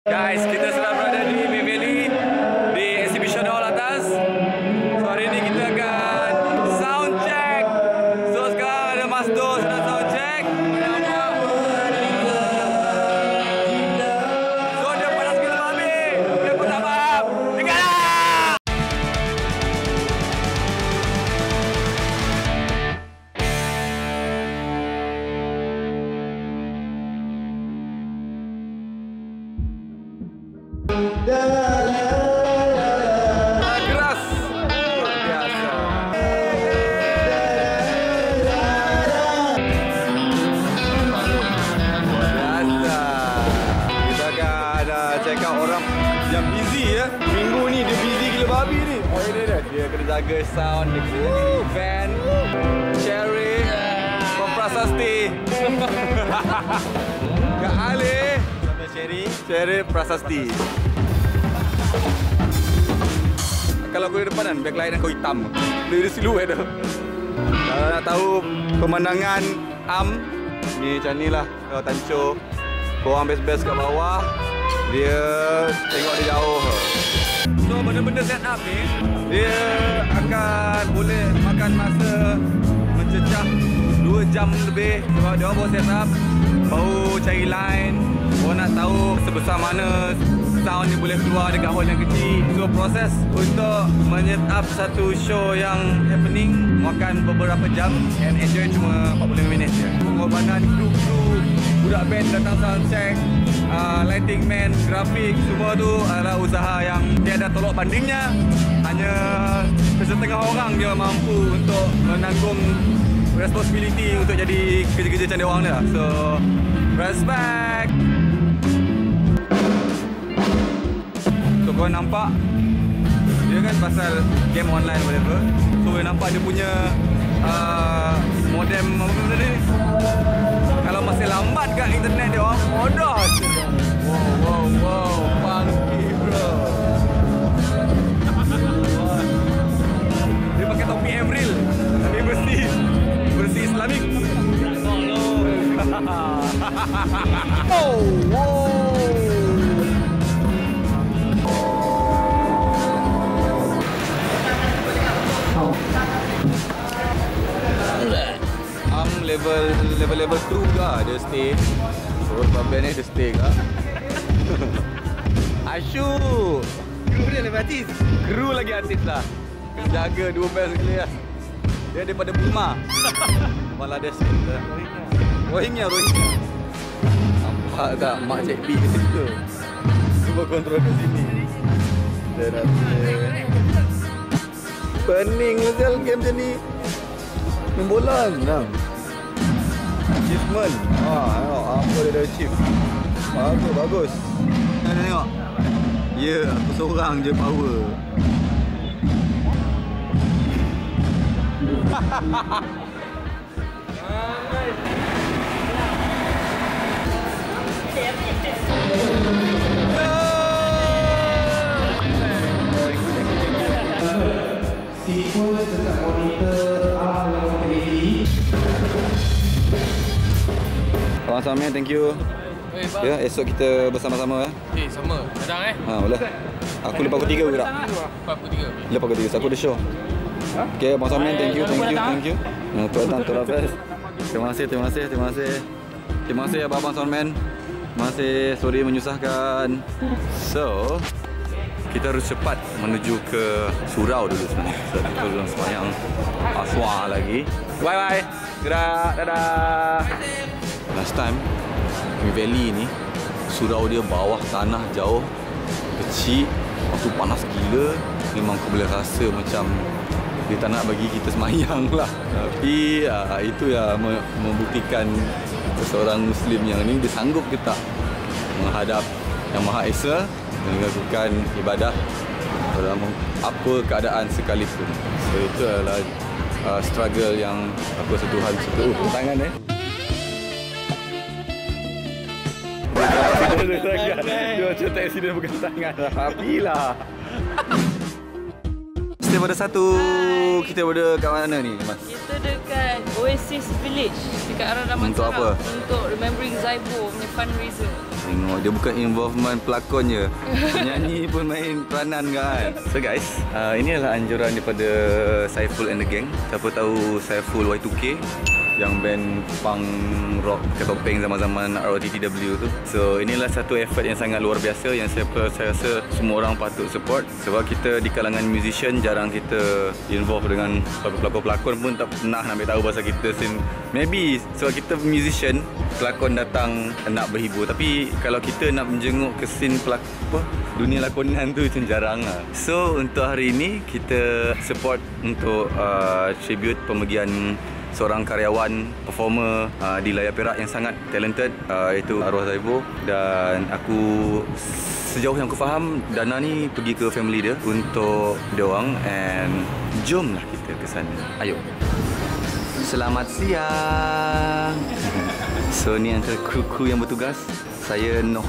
Guys, kita sedang berada di May Valley di exhibition hall atas. So hari ni kita akan sound check. So sekarang ada Mas Do sedang sound check. So dia panas gila babi. Dia pun tak faham. Tinggallah. Keras, luar biasa. Kita akan check out orang yang busy ya. Minggu ni dia busy gila babi ni. Dia kena jaga sound, dia kena jaga event. Cherry from Prasasti. Kak Ali Cherry Prasasti. Kalau aku di depan kan, backlight kau hitam. Dia siluet tu. Kalau nak tahu pemandangan ni macam ni lah. Kalau Tancho, korang base-base kat bawah, dia tengok dia jauh. So benda-benda set up ni, dia akan boleh makan masa mencecah 2 jam lebih. Sebab dia bawa set up, baru cari line. Orang nak tahu sebesar mana sound ni boleh keluar dekat hall yang kecil. So proses untuk menyet up satu show yang happening makan beberapa jam, and enjoy cuma 45 minit je. Pengorbanan kru-kru, budak band datang sound check, lighting man, grafik, semua tu adalah usaha yang tiada tolak bandingnya. Hanya setengah orang dia mampu untuk menanggung responsibility untuk jadi kerja-kerja macam dia orang ni lah. So respect. So korang nampak dia kan pasal game online whatever. So korang nampak dia punya modem apa benda ni. Kalau masih lambat kat internet dia orang bodoh. Wow funky bro. Dia pakai topi Emeril tapi bersih Islamik. Level 2 juga dia stay. So sebab ni dia stay ke. Asyuk. Kru dia lebih artis. Kru lagi artis lah. Jaga 2 band sekali lah. Dia daripada Burma. Bangladesh. Rohingya. Nampak tak mak Cik B ke situ? Cuba kontrol ke sini. Dia rasa pening lah game macam ni. Main bola kan. Achievement. Tengok apa dia dah achieve. Bagus. Tengok. Ya, aku seorang je power. Sipul tetap monitor dalam televisi. Abang Salman, thank you. Ya, esok kita bersama-sama. Sama. Datang Boleh. Aku lepas pukul 3 ke tak? Lepas pukul 3. Lepas pukul 3, so aku ada show. Okay, Abang Salman, thank you. Tu datang, tu Raffles. Terima kasih Abang Salman. Terima kasih, sorry menyusahkan. So, kita harus cepat menuju ke surau dulu sebenarnya. So, kita belum sembahyang aswa lagi. Bye-bye. Gerak, dadah. Last time, May Valley ni, surau dia bawah tanah jauh, kecil, waktu panas gila. Memang aku boleh rasa macam dia tak nak bagi kita semayang lah. Tapi itu yang membuktikan seorang Muslim yang ni dia sanggup ke tak menghadap Yang Maha Esa dan melakukan ibadah dalam apa keadaan sekalipun. So itu adalah struggle yang aku rasa Tuhan suka. Tangan dia macam tak accident bukan tangan. Apilah. Kita pada satu. Kita berada kat mana ni, Mas? Kita dekat Oasis Village dekat arah Damansara. Untuk apa? Untuk remembering Zaibo punya fundraiser. Tengok, dia bukan involvement pelakon je. Penyanyi pun main peranan kan. So guys, ini adalah anjuran daripada Saiful and the Gang. Siapa tahu Saiful Y2K, yang band punk rock ketopeng zaman-zaman ROTTW tu. So inilah satu effort yang sangat luar biasa yang saya rasa semua orang patut support. Sebab kita di kalangan musician jarang kita involve dengan pelakon-pelakon pun tak pernah nak tahu pasal kita scene. Maybe sebab kita musician, pelakon datang nak berhibur. Tapi kalau kita nak menjenguk ke scene dunia lakonan tu macam jarang lah. So untuk hari ini kita support untuk tribute pemergian seorang karyawan, performer di Layar Perak yang sangat talented, iaitu arwah Saiful. Dan aku, sejauh yang aku faham, dana ni pergi ke family dia untuk dia orang. And jomlah kita ke sana. Ayo. Selamat siang. So ni antara kru-kru yang bertugas. Saya Noh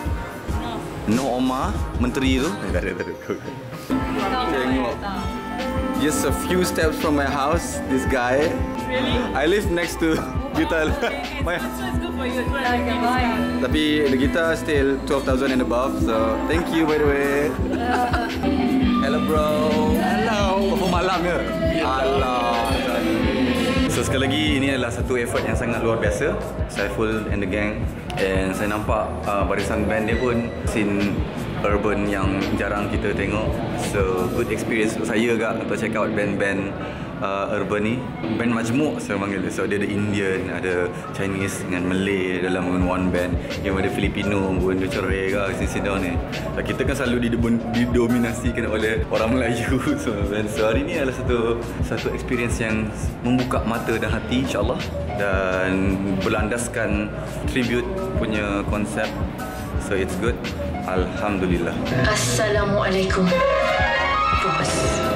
Omar, menteri tu. Tak ada. Tengok. Just a few steps from my house, this guy. Really? I live next to guitar. Okay, so it's good for you. Tapi the guitar still 12,000 and above. So thank you by the way. Hello bro. Hello. Perform malam ke? Alah. So sekali lagi, ini adalah satu effort yang sangat luar biasa, Saiful and the Gang. And saya nampak barisan band dia pun scene urban yang jarang kita tengok. So good experience untuk saya juga untuk check out band-band urban ni. Band majmuk saya panggil dia. So dia ada Indian, ada Chinese dengan Malay dalam one band. Yang ada Filipino pun, dia cerai ke sini-sini ni. So, kita kan selalu didominasikan oleh orang Melayu. So hari ni adalah satu experience yang membuka mata dan hati, insyaAllah. Dan berlandaskan tribute punya konsep. So it's good. Alhamdulillah. Assalamualaikum. Bos.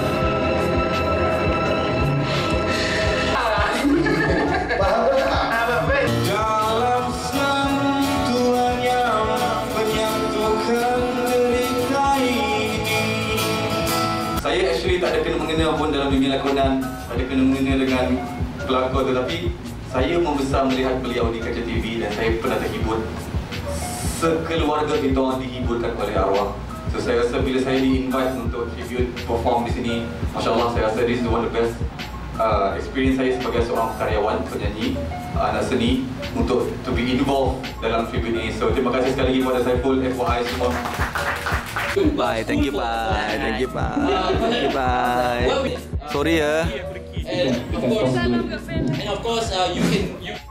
Dalam senang Tuhan yang menyatukan derita ini. Saya actually tak ada kena-mengena pun dalam dunia lakonan, tak ada kena-mengena dengan pelakon, tetapi saya membesar melihat beliau di kaca TV dan saya pernah terhibur. Sekeluarga kita orang dihiburkan oleh arwah. So saya rasa bila saya di-invite untuk tribute perform di sini, Masya Allah, saya rasa this is one of the best experience saya sebagai seorang karyawan, penyanyi, anak seni untuk to be involved dalam tribute ini. So terima kasih sekali lagi kepada Saiful, FYI semua. Bye, thank you bye, thank you bye, thank you bye. Sorry ya. And of course, you can.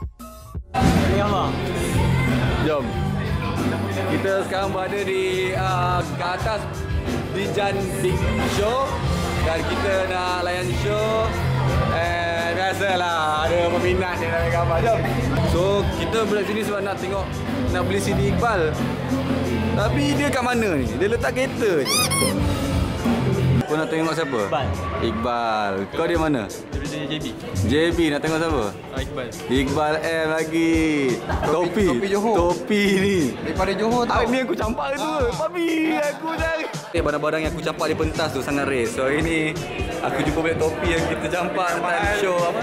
Jom. Kita sekarang berada di ke atas Bijan Big Show dan kita nak layan show. Biasalah ada peminat yang nak ambil gambar. Jom. So kita berada sini sebab nak tengok, nak beli CD Iqbal. Tapi dia kat mana ni? Dia letak kereta je. Kau nak tengok siapa? Iqbal. Kau dia mana? Daripada JB. JB nak tengok siapa? Iqbal. Iqbal M lagi. Topi Johor. Topi ni. Daripada Johor tau. Ni aku campak tu. Papi aku cari. Barang-barang yang aku campak di pentas tu sangat rare. So ini aku jumpa balik topi yang kita campak time show apa?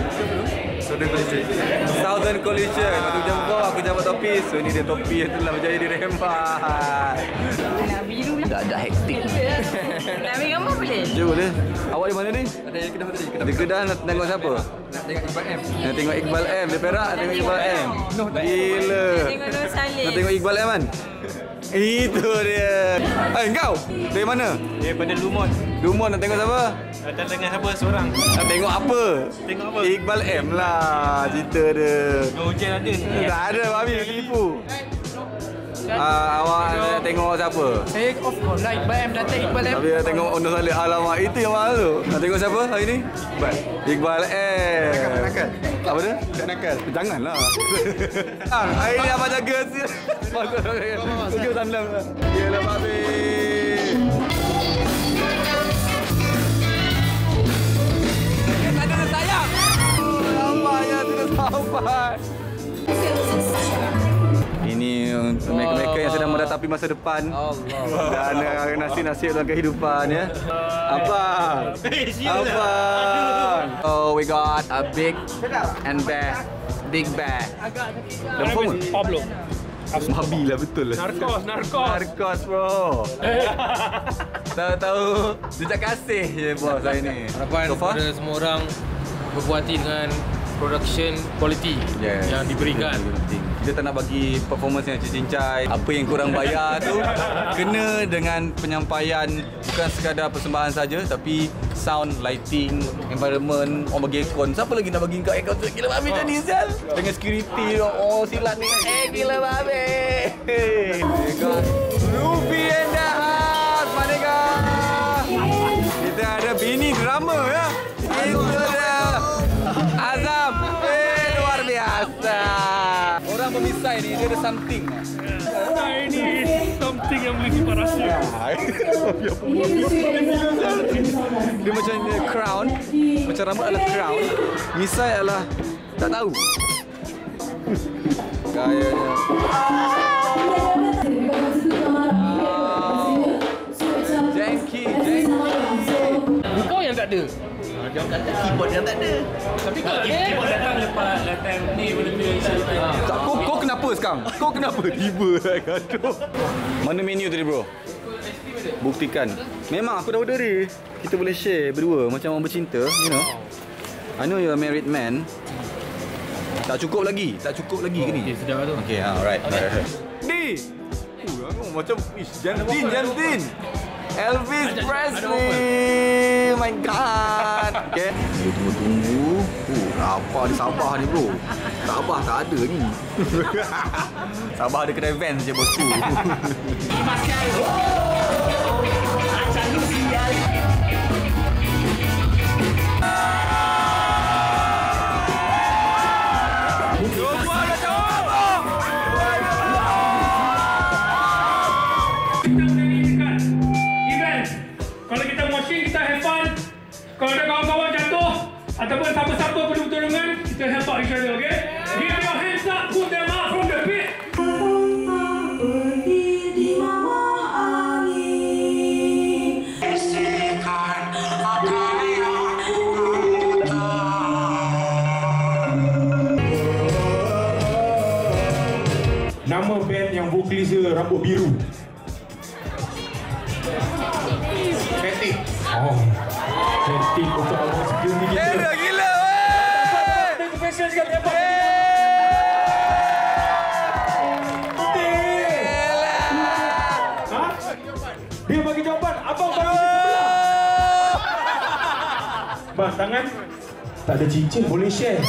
Southern Collision. Aku jumpa, aku campak topi. So ini dia topi yang telah berjaya dirembat. Nak biru lah. Dah hektik. Nak ambil gambar boleh? Jom boleh. Awak di mana ni? Ada yang Kedah tadi. Di Kedah nak tengok siapa? Nak tengok Iqbal M. Nak tengok Iqbal M. Di Perak nak tengok Iqbal M. Gila. Tengok Nur Salim. Nak tengok Iqbal M kan? Itu dia. Kau? Dari mana? Daripada Lumon. Lumon nak tengok siapa? Tak tengok siapa seorang. Nak tengok apa? Tengok apa? Iqbal M lah cerita dia. Hujan ada. Tak ada, Mami tipu. Awak nak tengok siapa? Saya of course lah Iqbal M. Datang Iqbal M. Tapi nak tengok Nur Salim. Alamak, itu yang mahal tu. Nak tengok siapa hari ni? Iqbal M. Nakal. Apa dia? Tak nakal. Janganlah. Hari ni abang jaga siap. Tujuh tandang lah. Yelah Pak B. Tak ada sayang. Nampaknya sudah sampai. Ini untuk mereka-mereka yang sedang meratapi masa depan dan nasib-nasib dalam kehidupan ya. Apa? Oh, we got a big and bad, big bag. The performer? Babi lah betul lah. Narkos bro. Tahu-tahu jejak kasih je bos saya ni. Harapan kepada semua orang berpuas hati dengan production quality yang diberikan. Kita tak nak bagi performance yang cincai. Apa yang korang bayar tu kena dengan penyampaian, bukan sekadar persembahan saja, tapi sound, lighting, environment. Orang bagi aircon. Siapa lagi nak bagi kau aircon tu? Gila babi macam ni sial. Dengan security. Oh silat ni. Gila babi. Ruby and the house. Manega. Kita ada bini drama ya. Itu ada Azam. Luar biasa. Orang pemisai ni dia ada something. Ini something yang boleh simpan rahsia. Dia macam crown. Macam rambut adalah crown. Misai adalah tak tahu. Gayanya. Janky. Kau yang tak ada. Dia kata keyboard yang tak ada. Tapi kalau keyboard datang lepas time ni benda-benda Tak, kau kenapa sekarang? Kau kenapa? Tiba gaduh. Mana menu tadi bro? Buktikan. Memang aku dah order ni. Kita boleh share berdua macam orang bercinta, you know. I know you're a married man. Tak cukup lagi ke ni? Okay, sedap tu. Okay, alright. Ni. Macam Jantin. Elvis Presley. My god. Okay. Tunggu. Apa di Sabah ni bro? Sabah tak ada ni. Sabah ada kedai Vans je bosku. Kalau kita moshing, kita have fun. Kalau ada kawan-kawan jatuh ataupun siapa-siapa perlu pertolongan, kita help out each other, okay? Give your hands up, put them up from the pit. Nama band yang vokalis dia rambut biru. Fetik. Oh. Fetik untuk awak security kita. Gila weh. Ada professional sekali apa? Ha? Dia bagi jawapan. Abang bagi sebelah. Bang, tangan. Tak ada cincin, boleh share.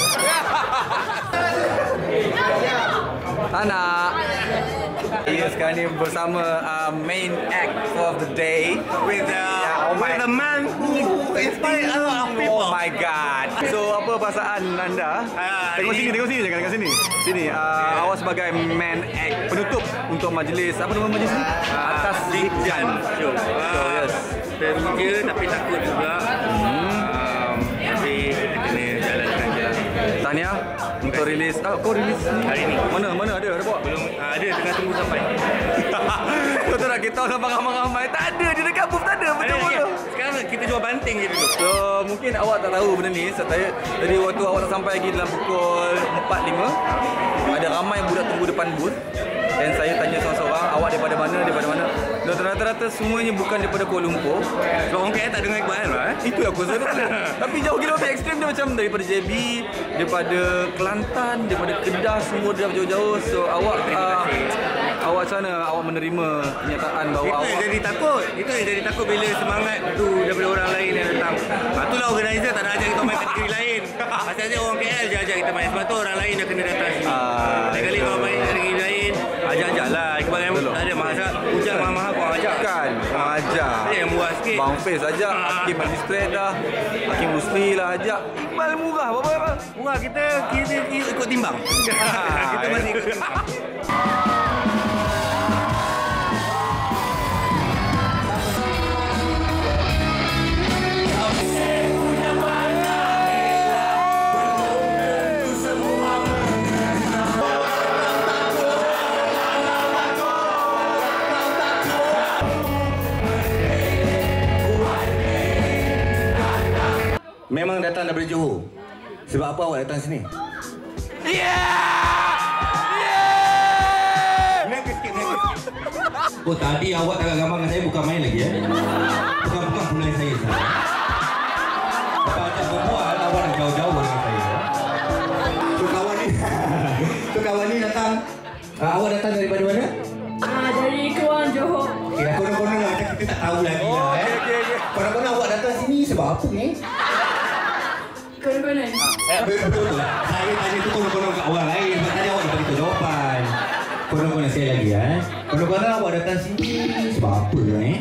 Anak. Sekarang ni bersama main act for the day with the man who inspired a lot of people. Oh my god. So apa perasaan anda? Tengok sini, jangan dekat sini. Sini, awak sebagai main act penutup untuk majlis, apa nama majlis ni? Atas Dijan Show. Yes. Teruja tapi takut juga. Tapi kita kena jalankan je. Tahniah untuk rilis. Kau rilis hari ni. Mana ada bawa? Belum ada, tengah tunggu sampai. Kau tak nak kita orang ramai-ramai. Tak ada, dia dekat booth tak ada. Macam mana? Sekarang kita jual banting je dulu. So mungkin awak tak tahu benda ni. Tadi waktu awak tak sampai lagi dalam pukul 4.5, ada ramai budak tunggu depan booth. Dan saya tanya seorang-seorang, awak daripada mana? Dan rata-rata semuanya bukan daripada Kuala Lumpur. Sebab orang kaya tak dengar Iqbal lah. Itu yang aku rasa. Tapi jauh gila lebih ekstrim dia, macam daripada JB, daripada Kelantan, daripada Kedah, semua dia jauh-jauh. So awak awak macam mana awak menerima kenyataan bahawa itu awak yang jadi takut bila semangat tu daripada orang lain yang datang. Itulah organizer tak nak ajak kita main kategori lain. Asalnya orang KL je ajak kita main. Sebab tu orang lain dah kena datang sini. Kali kalau main kategori lain, ajak-ajaklah. Iqbal yang tak ada masalah. Hujan mahal-mahal kau ajak. kan ajak. Ada yang murah sikit. Bang Faiz ajak, Hakim Magistrate dah. Hakim Musli lah ajak. Iqbal murah berapa? Murah kita ikut timbang. Kita masih ikut timbang. Memang datang daripada Johor. Sebab apa awak datang sini? Yeah! Oh tadi awak tak gambar dengan saya bukan main lagi Bukan pulai saya sebenarnya. Lepas ajak berbual awak nak jauh-jauh dengan saya. Tu kawan ni datang. Awak datang daripada mana? Dari Keluang Johor. Okay, konon-konon lah macam kita tak tahu lagi Okay. Konon-konon awak datang sini sebab apa ni? Konon-konon. Betul lah. Saya tanya tu konon-konon kat orang lain. Sebab tadi awak dapat jawapan. Konon-konon saya lagi Konon-konon awak datang sini sebab apa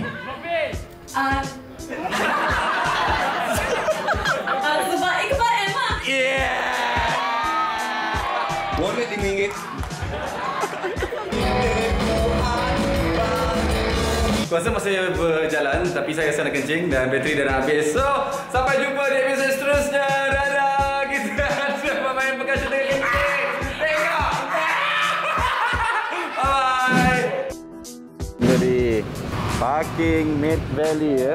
Sebab Iqbal Emma. Boleh RM5. Kuasa masih berjalan tapi saya rasa nak kencing dan bateri dah nak habis. So, sampai jumpa di episod seterusnya. Dadah. Kita ada pemain bekas dengan kencing. Tengok. Bye. Jadi, parking Mid Valley ya.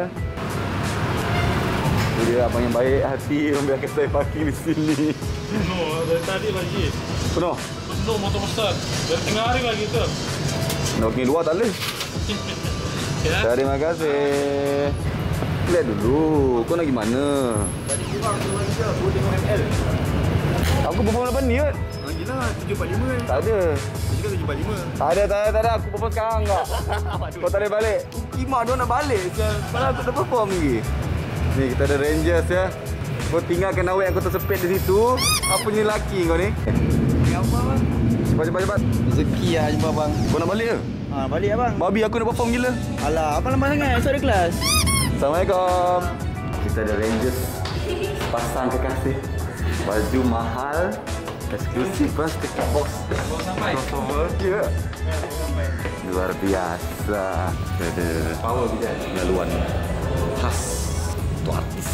Dia abang yang baik hati membiarkan saya parking di sini. Penuh dari tadi lagi. Penuh? Penuh motor besar. Dari tengah hari lagi tu. Nak pergi luar tak boleh. Ya. Terima kasih. Lihat dulu, kau nak gimana? Tadi kurang tu lagi ke 25 ml. Aku perform 8 ni kan? Gila 745. Tak ada. Dia juga 745. Tak ada. Aku perform sekarang kak. Kau tak boleh balik. Kimak dia nak balik. Malah aku dah perform lagi. Ni kita ada Rangers ya. Kau tinggalkan awet yang kau tersepit di situ. Apa ni lelaki kau ni? Ni apa bang? Cepat. Rezeki lah jumpa bang. Kau nak balik ke? Balik abang. Babi aku nak perform gila. Alah, abang lama sangat. Esok ada kelas. Assalamualaikum. Kita ada Rangers. Pasang kekasih. Baju mahal. Eksklusif kan, sticker box. Crossover. Ya. Luar biasa. Ada power bijak. Laluan khas tu artis.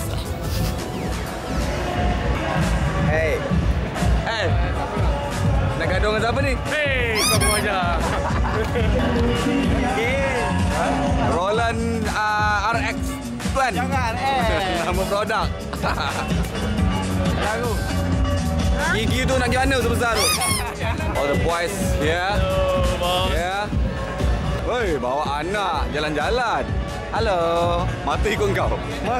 Hey. Nak gaduh dengan siapa ni? Hey, kau aja. Roland RX Plan. Jangan Nama produk. Lagu. Gigi tu nak pergi mana sebesar tu? All the boys, ya. Ya. Woi, bawa anak jalan-jalan. Halo. Mata ikut kau.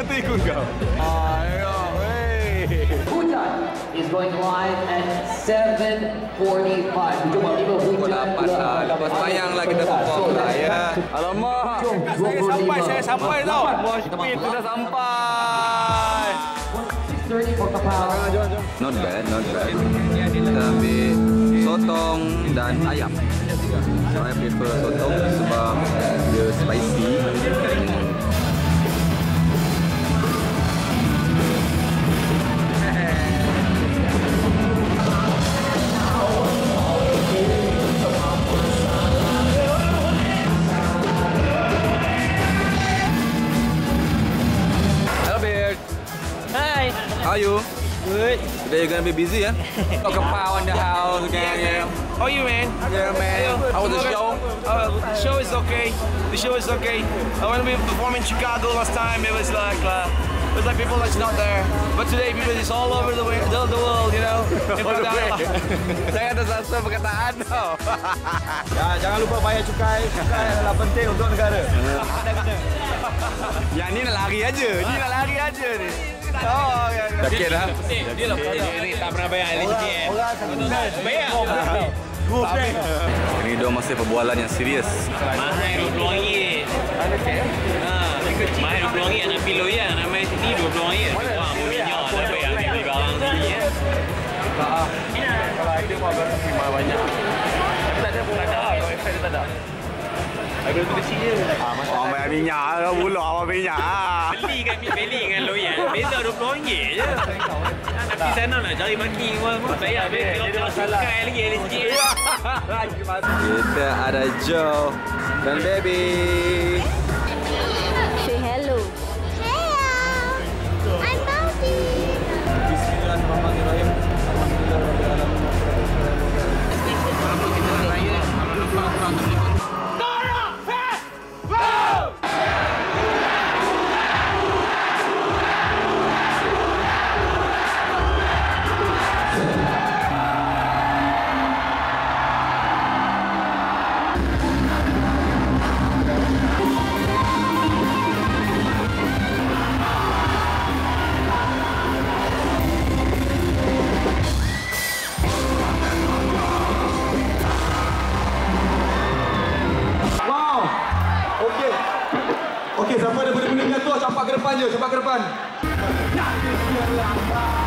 Ayo, weh. Hujan is going live at 7:45. Jom tiba Pukul Hujan. 8 lah. Lepas bayang lah kita perform lah, ya. Alamak. Saya sampai tau. Mosh pit tu dah sampai. 30 for Kapal. Not bad. Kita ambil sotong dan ayam. Saya prefer sotong sebab dia spicy. Hello Beard. Hi. How are you? Good. Today you're gonna be busy, yeah? Talk about in the house again, yeah. How are you, man? Yeah, man. How was the show? The show is okay. When we performed in Chicago last time, it was like people that's not there. But today, people is all over the world, you know. Saya ada satu perkataan tau. Ya, jangan lupa bayar cukai. Cukai adalah penting untuk negara. Yang ni nak lari aja. Ni. Oh, ya. Jaket dah. Ini tak pernah bayar LHDN. Bayar. Ini dia masih perbualan yang serius. Mahal RM20. Mahal RM20 anak pilu ya. Nama sini RM20. Wah, minyak dah bayar beli barang sini ya. Kalau ada pun baru terima banyak. Tak ada. Kalau tak ada. Ada tu kecil je. Orang bayar minyak ke pula awak minyak. Beli kan loyan. Beza RM20 je. Nak pergi sana nak cari maki bayar kalau sukai lagi LHDN. Kita ada Joe dan Baby. Say hello. Hello. I'm Bobby. Bismillahirrahmanirrahim. Okey, siapa ada benda-benda jatuh, campak ke depan je, campak ke depan.